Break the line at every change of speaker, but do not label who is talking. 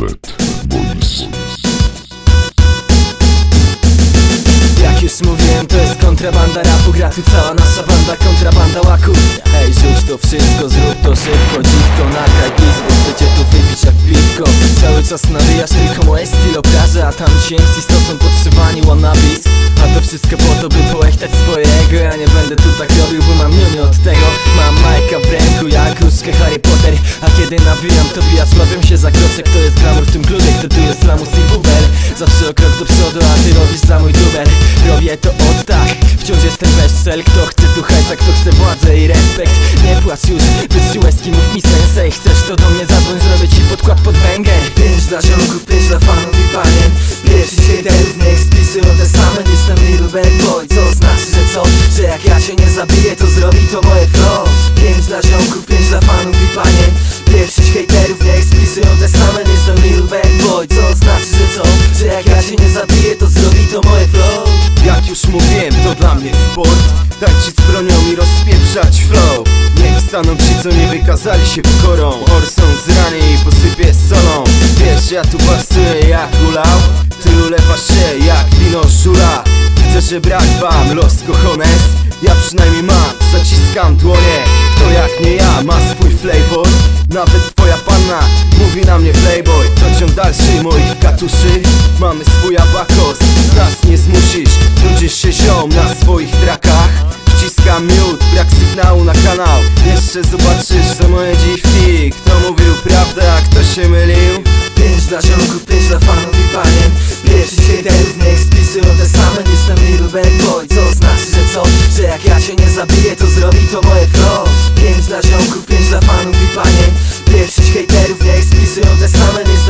Bad Boys.
Jak już mówiłem, to jest kontrabanda rapu. Gra tu cała nasza banda, kontrabanda łaków. Hej, rzuć to wszystko, zrób to szybko. Dziwko, nagraj bis, bo chcecie tu wypić jak piwko. Cały czas nawijasz tylko moje stylopraże, a tam ci MCs to są podszywani wannabes. A to wszystko po to, by połechtać swojego. Ja nie będę tu tak robił, bo mam niunię od tego. Mam Majka w ręku jak różkę Harry Potter. A kiedy nawijam, to bijacz łapią się za kroczek. To jest glamour w tym klubie, kto tu jest lamus i bubel. Zawsze o krok do przodu, a ty robisz za mój dubel. Robię to od tak, wciąż jestem bezcel. Kto chce tu hajsa, kto chce władzę i respekt. Nie płacz już, wytrzyj łezki, mów mi sensei. Chcesz to do mnie zadzwoń, zrobię ci podkład pod banger.
5 dla ziomków, 5 dla fanów i panien. Pierwszy hejterów niech spisują testament. Jestem little bad boy, co znaczy, że co? Że jak ja się nie zabiję, to zrobi to moje flow. 5 dla ziomków, 5 dla fanów i panien. Pierwszy hejterów niech spisują testament. Jestem little bad boy, co znaczy, że co? Że jak ja się nie zabiję, to zrobi to moje flow.
Jak już mówiłem, to dla mnie sport. Tańczyć z bronią i rozpieprzać flow. Niech staną ci, co nie wykazali się pokorą. Orson zranię i posypię solą. Wiesz, ja tu basuję jak ulał. Ty ulewasz się jak wino żula. Widzę, że brak wam los cojones. Ja przynajmniej mam, zaciskam dłonie. Kto jak nie ja ma swój flavor. Nawet twoja panna mówi na mnie playboy. To ciąg dalszy moich katuszy. Mamy swój abakos, nas nie zmusisz. Nudzisz się ziom na swoich trakach. Wciskam miód, brak sygnału na kanał. Jeszcze zobaczysz, co moje dziwki. Kto mówił prawdę, a kto się mylił.
5 dla ziomków, 5 dla fanów i panien. Pierwszy hejterów niech spisują testament. Jestem little bad boy, co znaczy, że co? Że jak ja się nie zabiję, to zrobi to moje flow. 5 dla ziomków, 5 dla fanów i panien. Pierwszy hejterów niech spisują testament.